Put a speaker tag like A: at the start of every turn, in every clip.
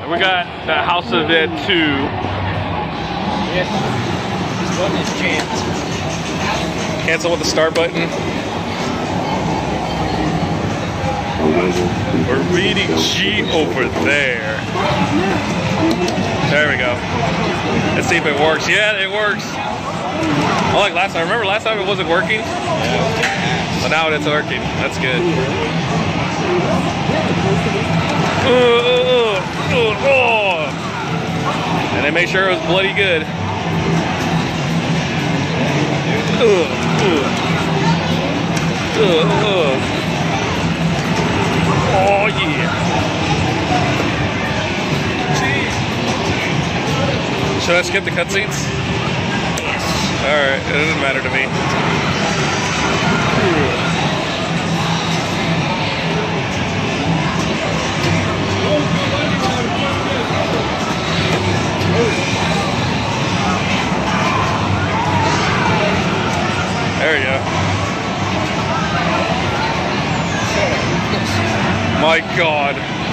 A: we got the House of the Dead 2.
B: Yes. This button is chance.
A: Cancel with the start button. We're reading G over there. There we go. Let's see if it works. Yeah, it works. Like last time. Remember last time it wasn't working? But now it's working. That's good. And they made sure it was bloody good. Oh yeah. Should I skip the cutscenes?
B: Yes.
A: Alright, it doesn't matter to me. There you go. My God.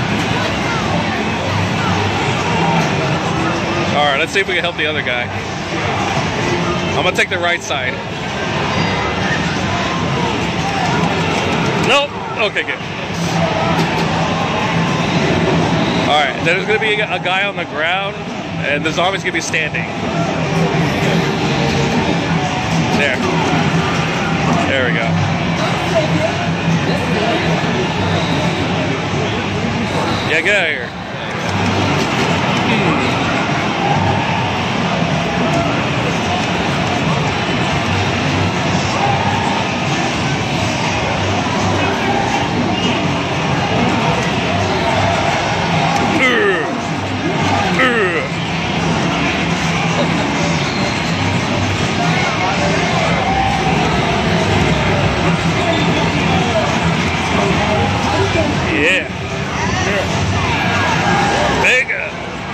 A: Alright, let's see if we can help the other guy. I'm gonna take the right side. Nope. Okay, good. Alright, there's gonna be a guy on the ground, and the zombie's gonna be standing. There. There we go. Yeah, get out of here. Yeah. Bigger.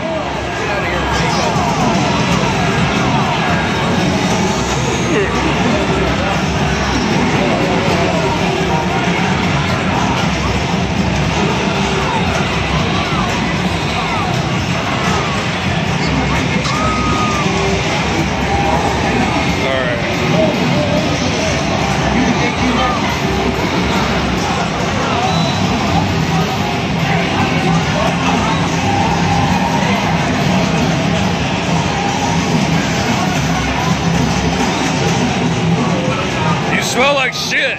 A: Smell like shit.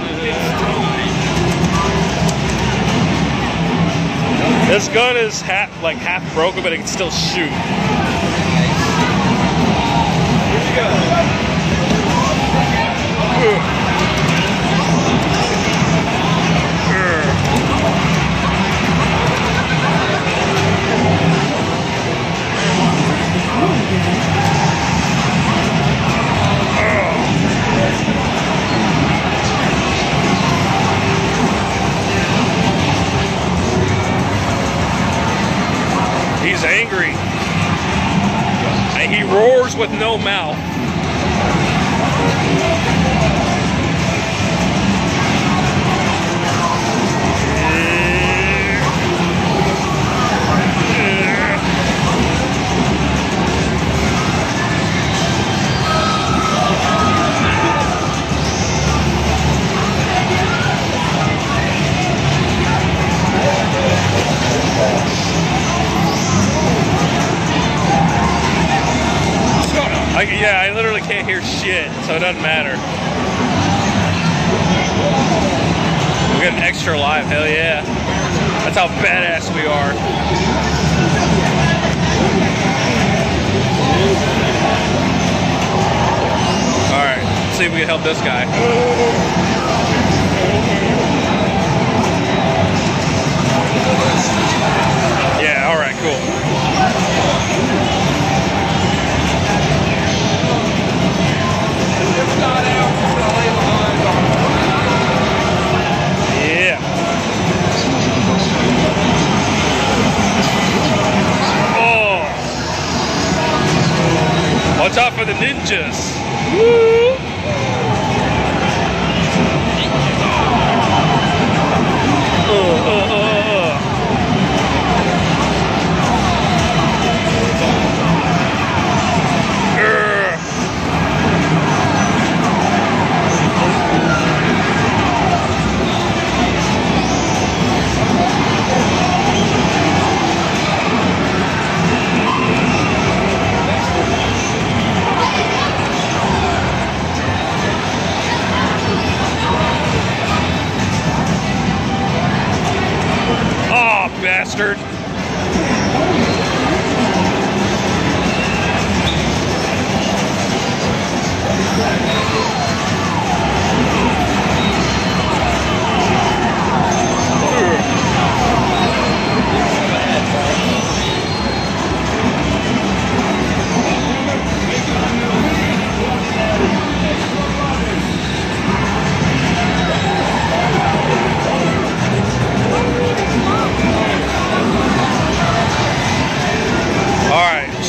A: This gun is half broken, but it can still shoot. He's angry. And he roars with no mouth. Yeah, I literally can't hear shit, so it doesn't matter. We got an extra life, hell yeah. That's how badass we are. Alright, let's see if we can help this guy. Yeah, alright, cool. Yeah. Oh. Watch out for the ninjas. Woo.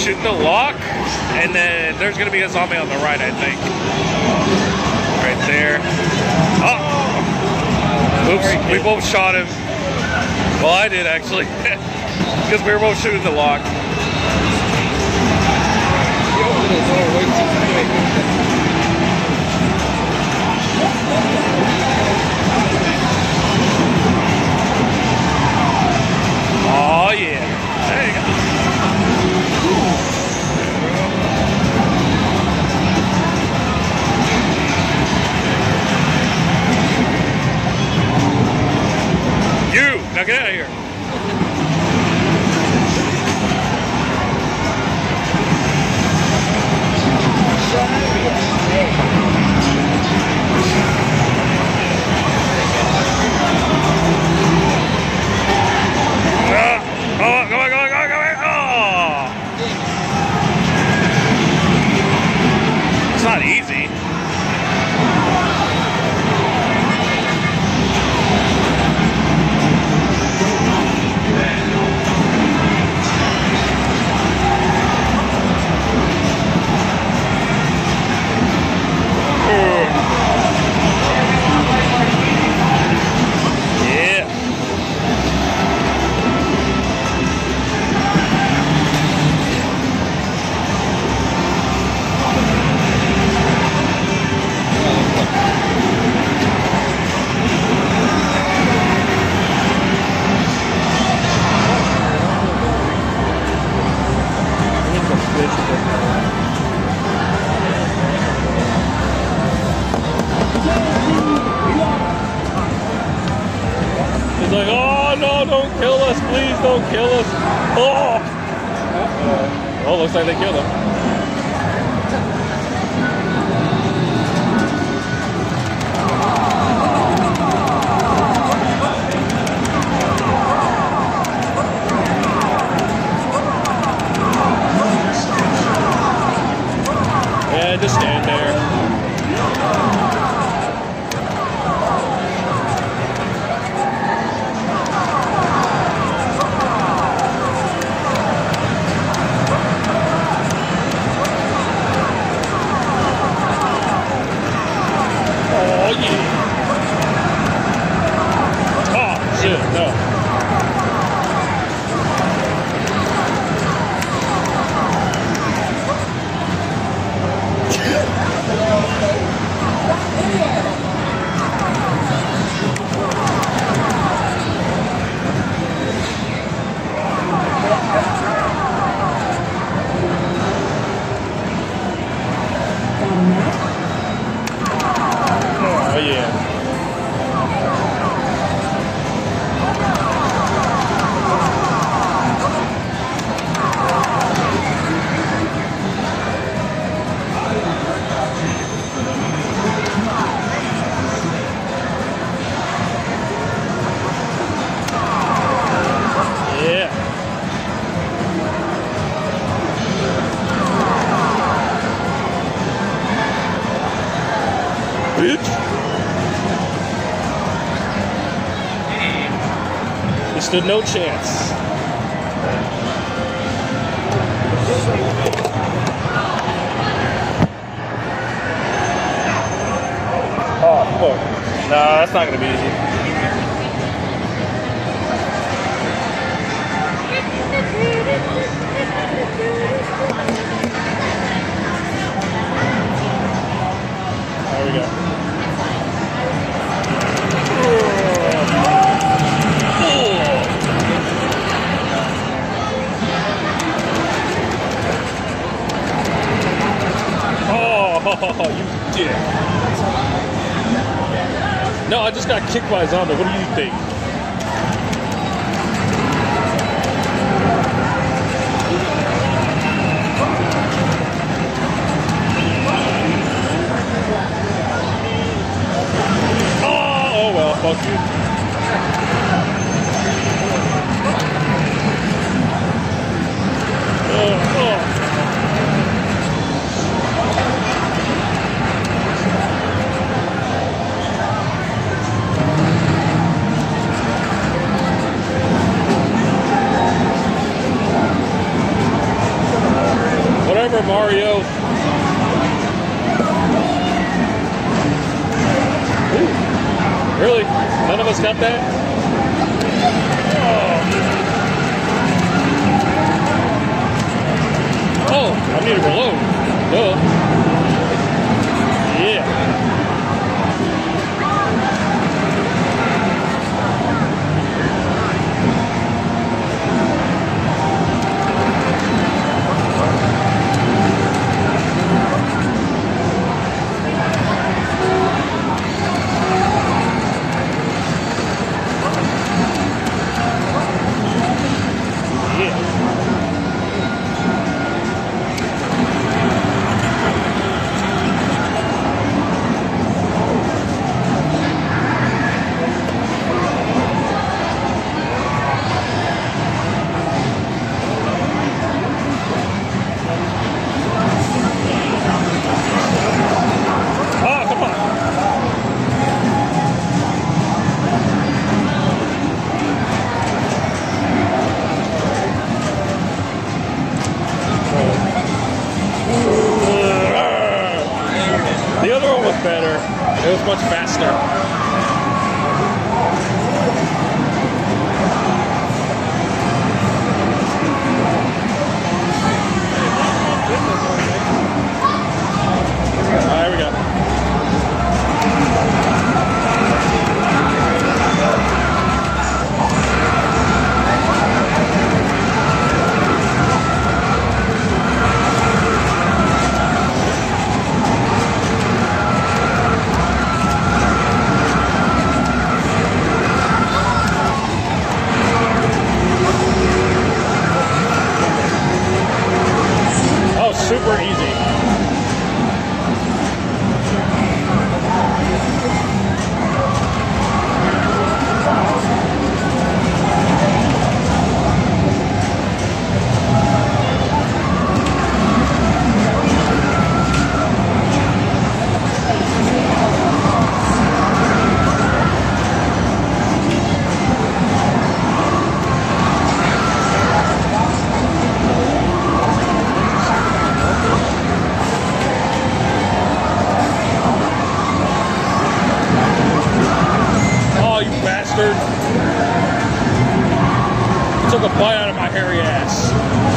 A: shoot the lock, and then there's gonna be a zombie on the right, I think. Right there. Oh! Oops, we both shot him. Well, I did actually, because we were both shooting the lock.
B: You opened the door way too quick.
A: Oh yeah, there you go. Now get out of here. Go away. Oh! It's not easy. He's like, oh no, don't kill us, please don't kill us. Oh! Oh, looks like they killed him. Yeah, just stand there. He stood no chance. Oh, fuck. Nah, that's not gonna be easy. There we go. Oh, you dick. No, I just got kicked by a zombie. What do you think? Oh well, fuck you. Mario. Ooh, really? None of us got that? Oh, I need to reload. Duh. Yeah. The other one was better. It was much faster. There we go. Super easy. Took a bite out of my hairy ass.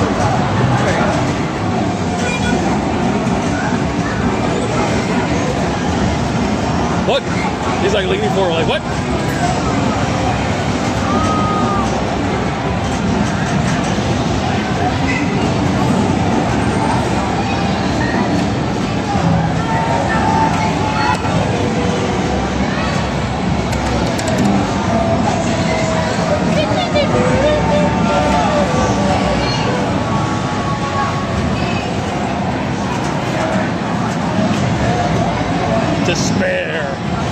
A: What? He's like leaning forward, like, what? Despair.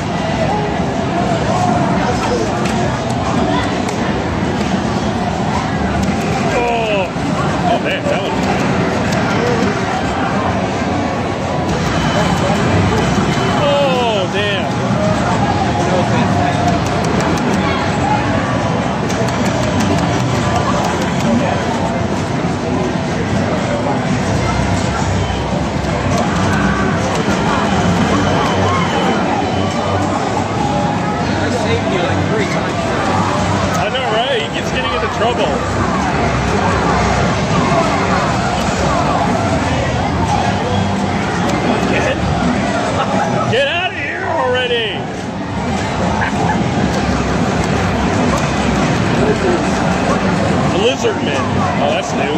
A: Oh, man, that was. Oh, damn. Trouble. Get out of here already! Lizardman. Oh, that's new.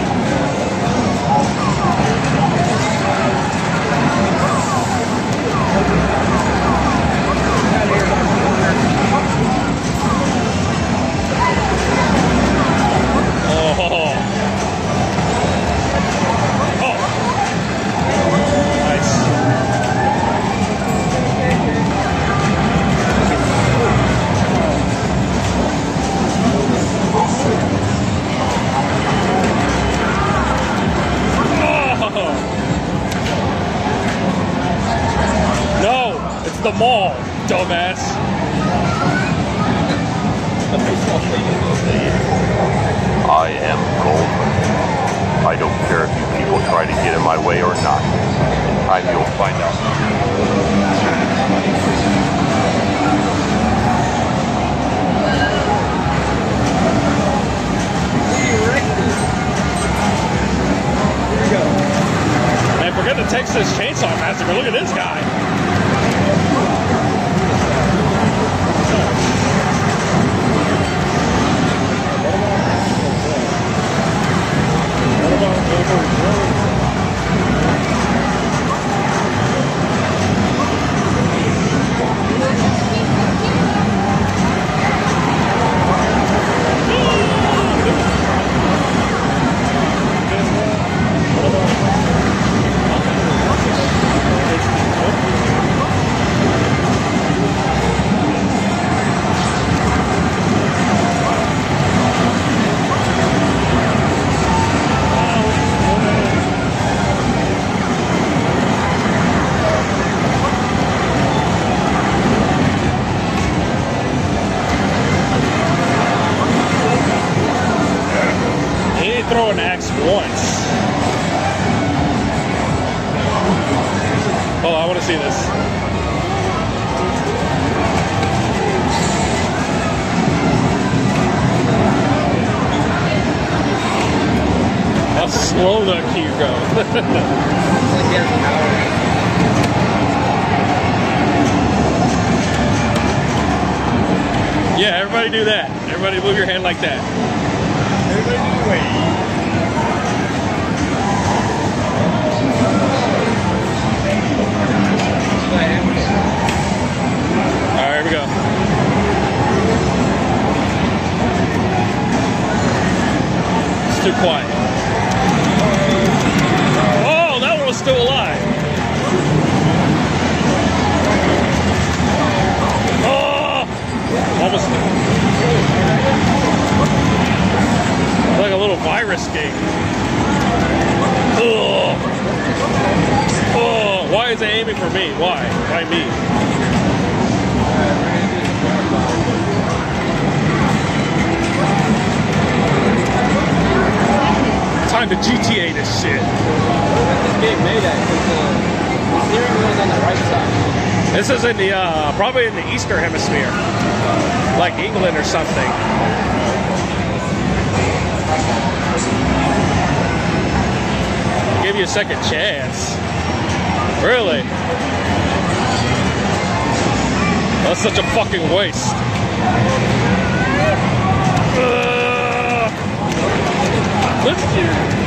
A: The mall, dumbass.
C: I am Goldman. I don't care if you people try to get in my way or not. In time, you'll find out.
A: Man, forget the Texas Chainsaw Massacre. Look at this guy. Throw an axe once. Oh, I want to see this. How slow that cue goes. Yeah, everybody do that. Everybody move your hand like that. Everybody do the way. Alright, here we go. It's too quiet. Oh, that one was still alive. Oh! Almost. Like a little virus gate. Ugh. Oh, why is it aiming for me? Why? Why me? Time to GTA this shit.
B: This game made that because the steering wheel is on the right side.
A: This is in the probably in the Eastern Hemisphere, like England or something. Give you a second chance. Really? That's such a fucking waste. Let's do.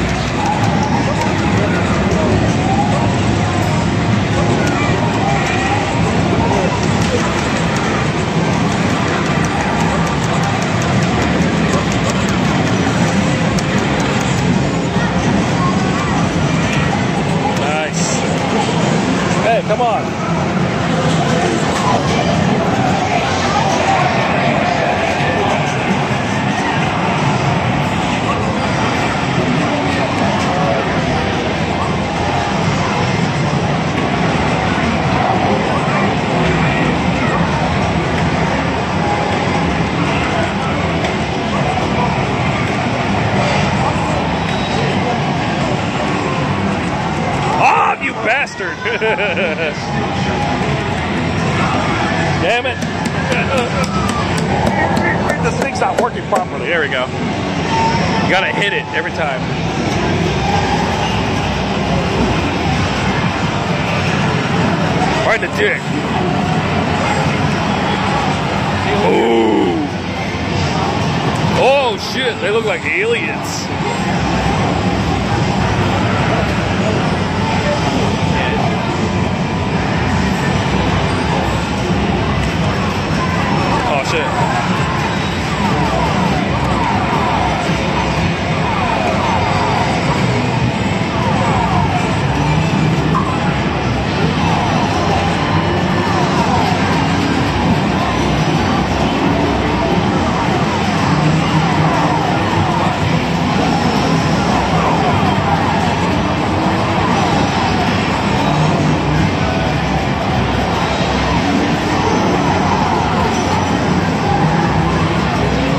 A: Hey, come on. Ah, you bastard! Damn it. This thing's not working properly. There we go. You gotta hit it every time. Right in the dick. Ooh. Oh shit, they look like aliens. Oh shit.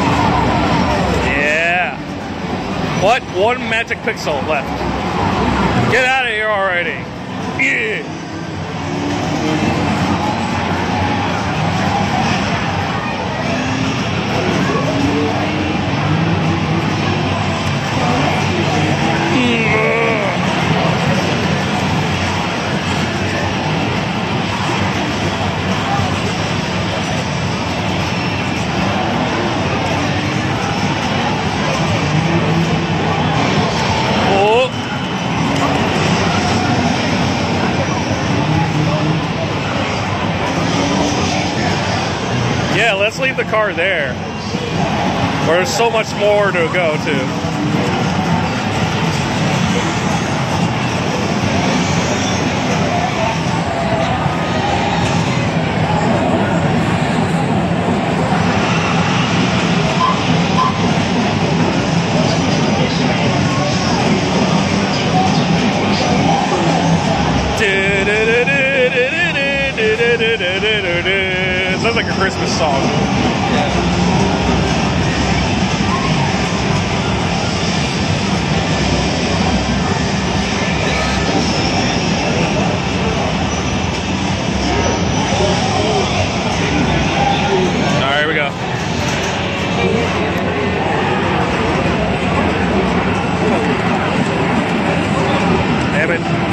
A: What? One magic pixel left. Get out of here already. Yeah. Yeah, let's leave the car there. There's so much more to go to. Sounds like a Christmas song. All right, here we go. Damn it.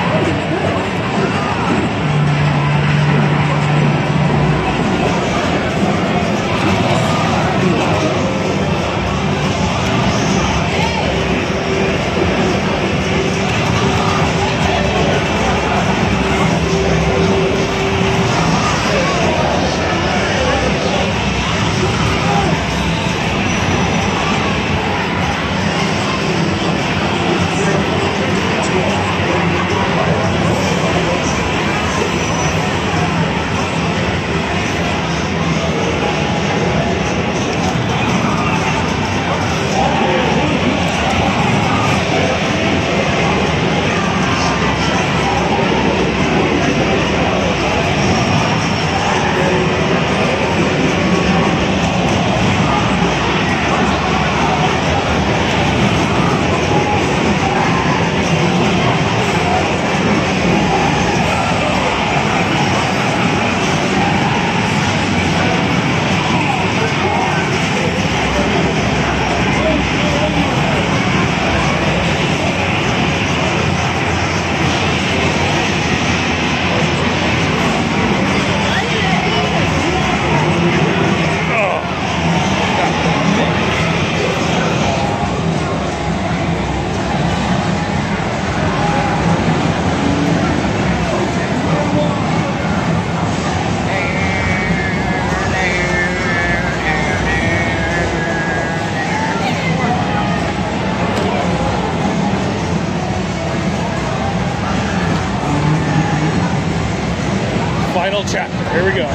A: Final chapter. Here we go.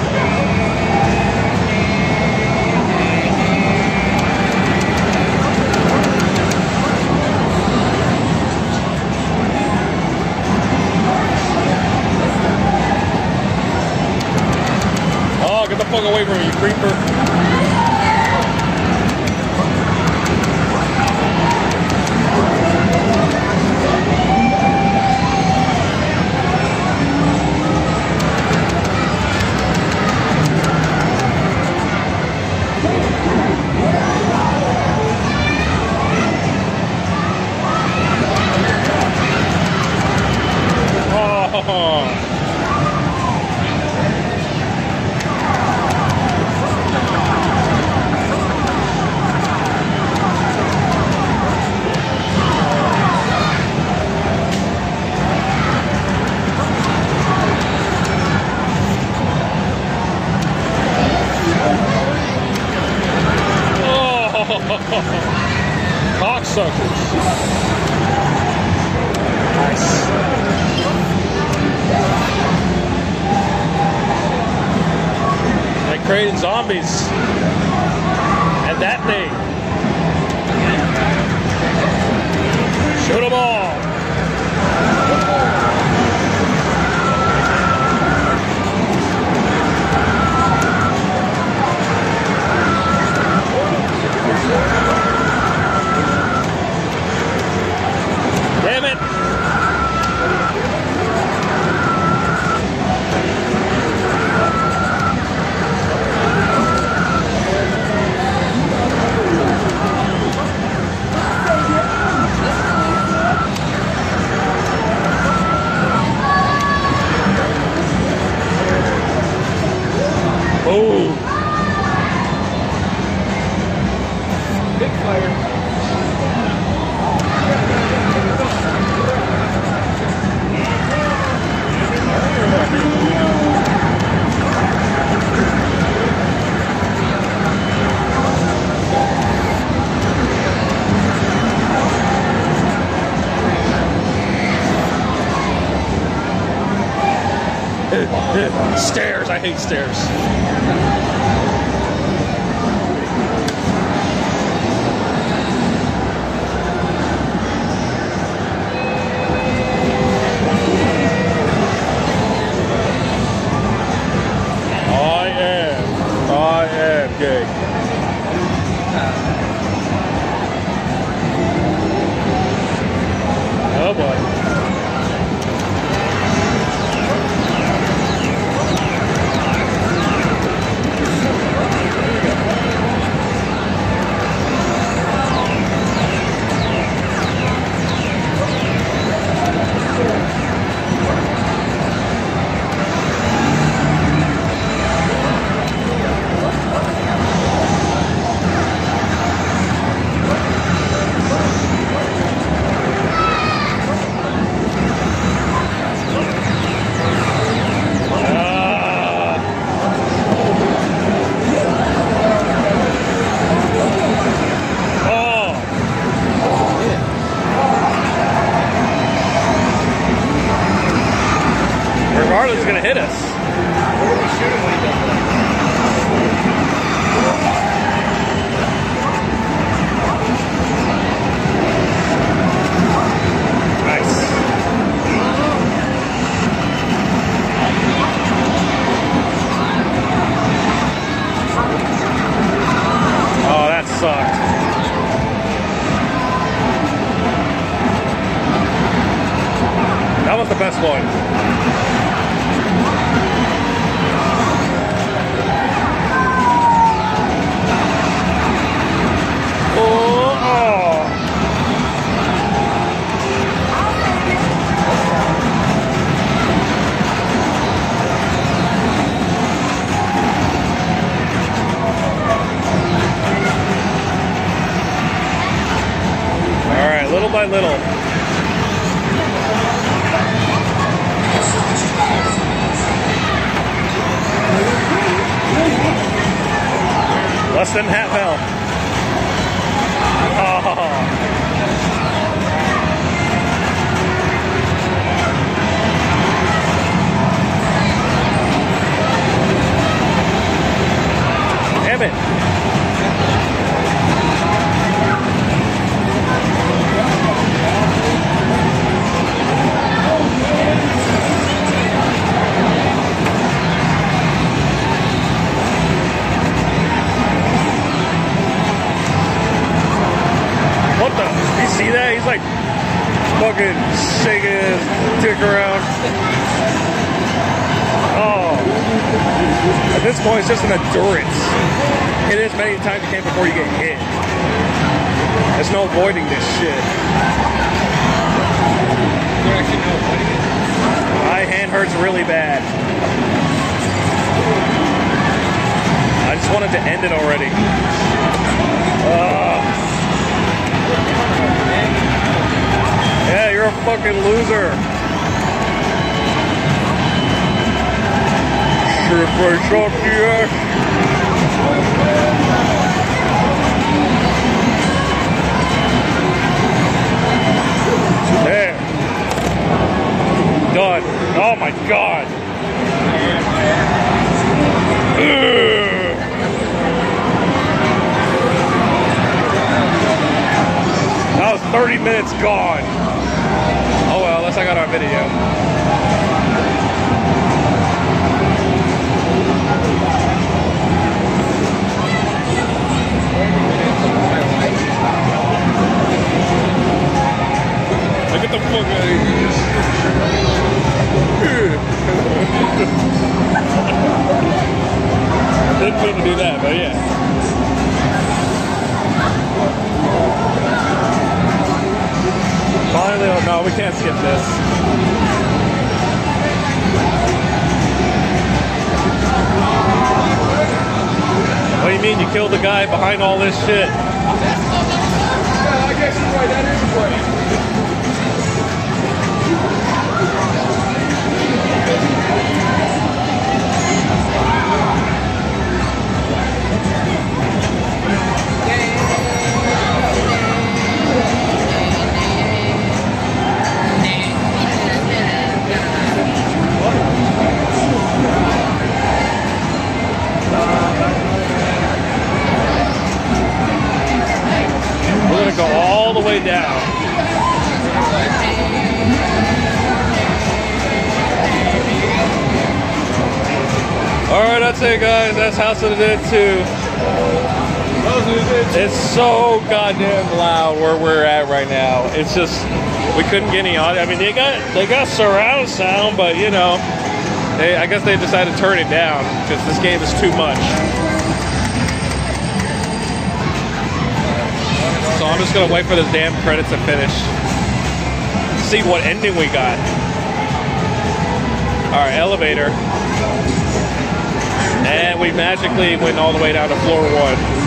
A: Oh, get the fuck away from me, you creeper. Cocksuckers. Nice. They created zombies. And that thing. Shoot them all. Damn it! Stairs. I hate stairs. I am gay. Oh boy. Regardless, is gonna hit us.
B: Where do we shoot him when he does that?
A: Nice. Oh, that sucked. That was the best one. Little by little. Less than half health. Oh. Damn it. What the? You see that? He's like fucking shaking his dick around. Oh. At this point, it's just an endurance. Hit it as many times as you can before you get hit. There's no avoiding this shit.
B: There's actually no avoiding it.
A: My hand hurts really bad. I just wanted to end it already. Yeah, you're a fucking loser. Should have shot the ass. There. Done. Oh my god. That was 30 minutes gone. Oh well, unless I got our video. Like, get the fuck out of here. Didn't mean to do that, but yeah. Finally, oh no, we can't skip this. What do you mean you killed the guy behind all this shit?
B: Yeah, I guess you're right, that is right.
A: Alright, that's it guys. That's House of the Dead 2. It's so goddamn loud where we're at right now. It's just, we couldn't get any audio. I mean, they got surround sound, but you know, I guess they decided to turn it down because this game is too much. So I'm just gonna wait for this damn credits to finish. See what ending we got. Alright, elevator. And we magically went all the way down to floor 1.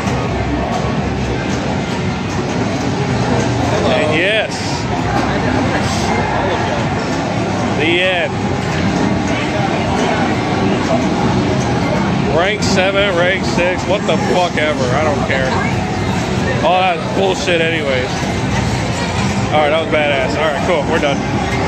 A: And yes. The end. Rank 7, rank 6, what the fuck ever. I don't care. All that bullshit anyways. Alright, that was badass. Alright, cool. We're done.